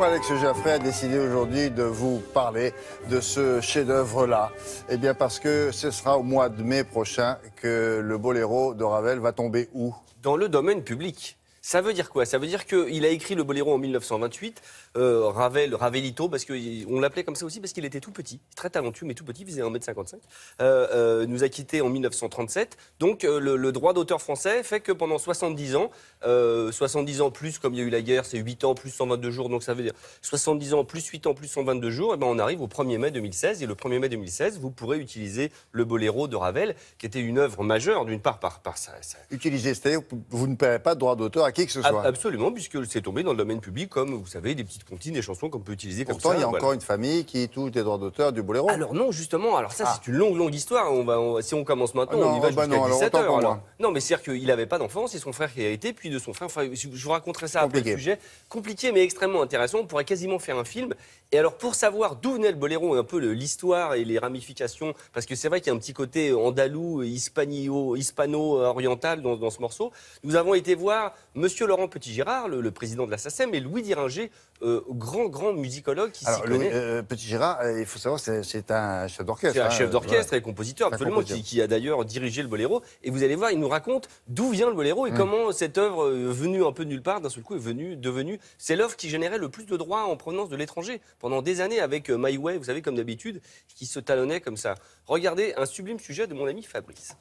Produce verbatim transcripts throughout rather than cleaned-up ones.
pourquoi Alex Jaffray a décidé aujourd'hui de vous parler de ce chef-d'œuvre-là? Eh bien parce que ce sera au mois de mai prochain que le Boléro de Ravel va tomber où? Dans le domaine public. Ça veut dire quoi? Ça veut dire qu'il a écrit le Boléro en mille neuf cent vingt-huit, euh, Ravel, Ravelito, parce qu'on l'appelait comme ça aussi parce qu'il était tout petit, très talentueux mais tout petit, il faisait un mètre cinquante-cinq, euh, euh, nous a quittés en mille neuf cent trente-sept. Donc euh, le, le droit d'auteur français fait que pendant soixante-dix ans, euh, soixante-dix ans plus, comme il y a eu la guerre, c'est huit ans plus cent vingt-deux jours, donc ça veut dire soixante-dix ans plus huit ans plus cent vingt-deux jours, et ben on arrive au premier mai deux mille seize, et le premier mai deux mille seize, vous pourrez utiliser le Boléro de Ravel, qui était une œuvre majeure, d'une part par, par ça. ça... Utiliser, c'est-à-dire vous ne paierez pas de droit d'auteur à qui que ce soit? Absolument, puisque c'est tombé dans le domaine public, comme vous savez, des petites comptines, des chansons qu'on peut utiliser comme ça. Pourtant, il y a voilà. encore une famille qui touche des droits d'auteur du Boléro. Alors non, justement, alors ça ah. c'est une longue, longue histoire. On va, on, si on commence maintenant, ah non, on y va bah jusqu'à dix-sept heures. Alors. Non, mais c'est-à-dire qu'il n'avait pas d'enfant, c'est son frère qui a été, puis de son frère. Enfin, je vous raconterai ça après le sujet. Compliqué, mais extrêmement intéressant. On pourrait quasiment faire un film. Et alors, pour savoir d'où venait le Boléro, un peu l'histoire et les ramifications, parce que c'est vrai qu'il y a un petit côté andalou, hispano-oriental dans, dans ce morceau, nous avons été voir Monsieur Laurent Petit-Girard, le, le président de la SACEM, et Louis Diringer, euh, grand, grand musicologue qui s'y connaît. Euh, Petit-Girard, euh, il faut savoir, c'est un chef d'orchestre. C'est un hein, chef d'orchestre ouais. et compositeur, absolument, qui, qui a d'ailleurs dirigé le Boléro. Et vous allez voir, il nous raconte d'où vient le Boléro et mmh. comment cette œuvre, euh, venue un peu de nulle part, d'un seul coup, est venue, devenue. C'est l'œuvre qui générait le plus de droits en provenance de l'étranger. Pendant des années, avec euh, My Way, vous savez, comme d'habitude, qui se talonnait comme ça. Regardez un sublime sujet de mon ami Fabrice.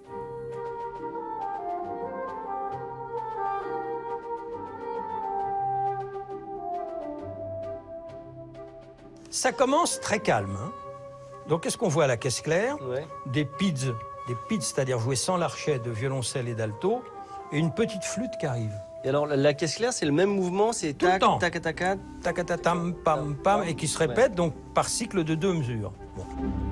Ça commence très calme. Hein. Donc, qu'est-ce qu'on voit à la caisse claire? Ouais. Des pids, des pids, c'est-à-dire jouer sans l'archet de violoncelle et d'alto, et une petite flûte qui arrive. Et alors, la caisse claire, c'est le même mouvement, c'est tac, tac, tac, tac, tac, tac, tac, tam, pam, pam, et qui se répète ouais. donc par cycle de deux mesures. Bon.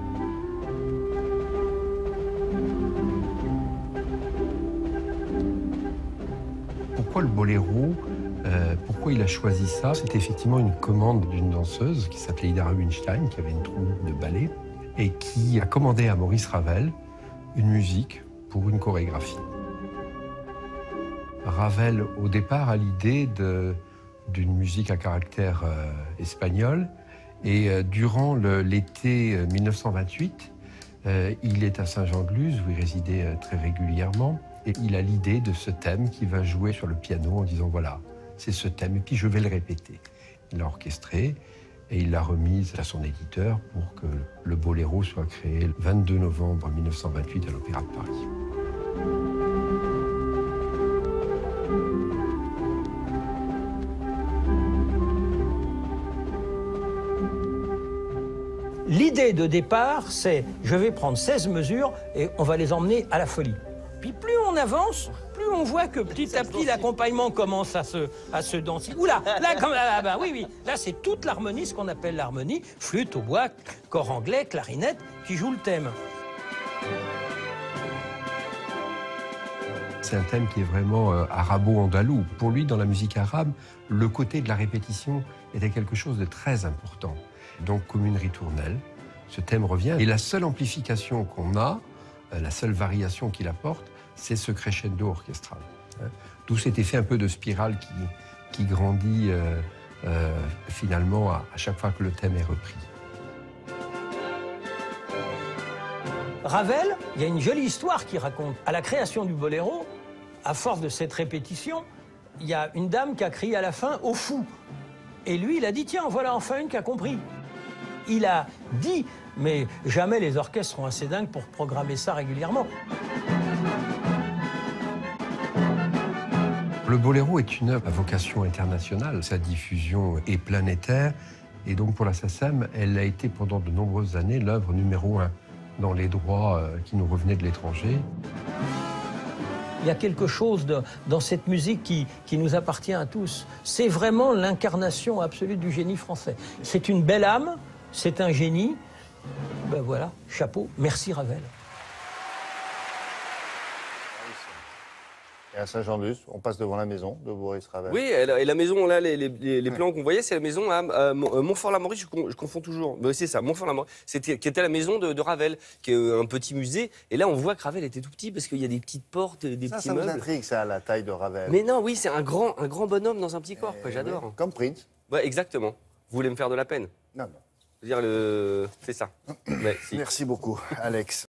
Pourquoi le boléro? Euh, pourquoi il a choisi ça? C'était effectivement une commande d'une danseuse qui s'appelait Ida Rubinstein, qui avait une troupe de ballet, et qui a commandé à Maurice Ravel une musique pour une chorégraphie. Ravel, au départ, a l'idée d'une musique à caractère euh, espagnol, et euh, durant l'été mille neuf cent vingt-huit, euh, il est à Saint-Jean-de-Luz, où il résidait euh, très régulièrement, et il a l'idée de ce thème qu'il va jouer sur le piano en disant voilà, c'est ce thème, et puis je vais le répéter. Il l'a orchestré et il l'a remise à son éditeur pour que le Boléro soit créé le vingt-deux novembre mille neuf cent vingt-huit à l'Opéra de Paris. L'idée de départ, c'est je vais prendre seize mesures et on va les emmener à la folie. Puis plus on avance, plus on voit que petit à petit l'accompagnement commence à se, à se danser. Oula, là, comme, là, bah, oui, oui, là c'est toute l'harmonie, ce qu'on appelle l'harmonie, flûte, hautbois, cor anglais, clarinette, qui joue le thème. C'est un thème qui est vraiment euh, arabo-andalou. Pour lui, dans la musique arabe, le côté de la répétition était quelque chose de très important. Donc, comme une ritournelle, ce thème revient. Et la seule amplification qu'on a, euh, la seule variation qu'il apporte, c'est ce crescendo orchestral. Hein. D'où cet effet un peu de spirale qui, qui grandit euh, euh, finalement à, à chaque fois que le thème est repris. Ravel, il y a une jolie histoire qui raconte. À la création du boléro, à force de cette répétition, il y a une dame qui a crié à la fin « au fou ». Et lui, il a dit « tiens, voilà enfin une qui a compris ». Il a dit, mais jamais les orchestres seront assez dingues pour programmer ça régulièrement. Le boléro est une œuvre à vocation internationale. Sa diffusion est planétaire. Et donc pour la SACEM, elle a été pendant de nombreuses années l'œuvre numéro un dans les droits qui nous revenaient de l'étranger. Il y a quelque chose de, dans cette musique qui, qui nous appartient à tous. C'est vraiment l'incarnation absolue du génie français. C'est une belle âme, c'est un génie. Ben voilà, chapeau, merci Ravel. Et à Saint-Jean-de-Luz, on passe devant la maison de Maurice Ravel. Oui, et la, et la maison, là, les, les, les plans qu'on voyait, c'est la maison à, à Montfort-l'Amaury, je, je confonds toujours. Mais c'est ça, Montfort-l'Amaury, qui était la maison de, de Ravel, qui est un petit musée. Et là, on voit que Ravel était tout petit parce qu'il y a des petites portes, des ça, petits ça meubles. Ça vous intrigue, ça, la taille de Ravel. Mais non, oui, c'est un grand, un grand bonhomme dans un petit corps, j'adore. Oui, comme Prince. Ouais, exactement. Vous voulez me faire de la peine? Non, non. Je veux dire, le... c'est ça. Ouais, si. Merci beaucoup, Alex.